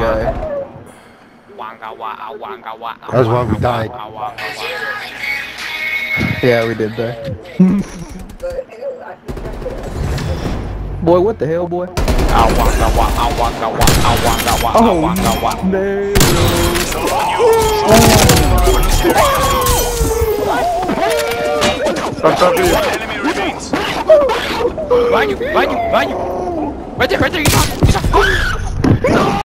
Yeah. That's why we died. Yeah, we did that. Boy, what the hell, boy? Oh, no. Enemy remains. Banho! Vai, vai! Vai ter, vai ter!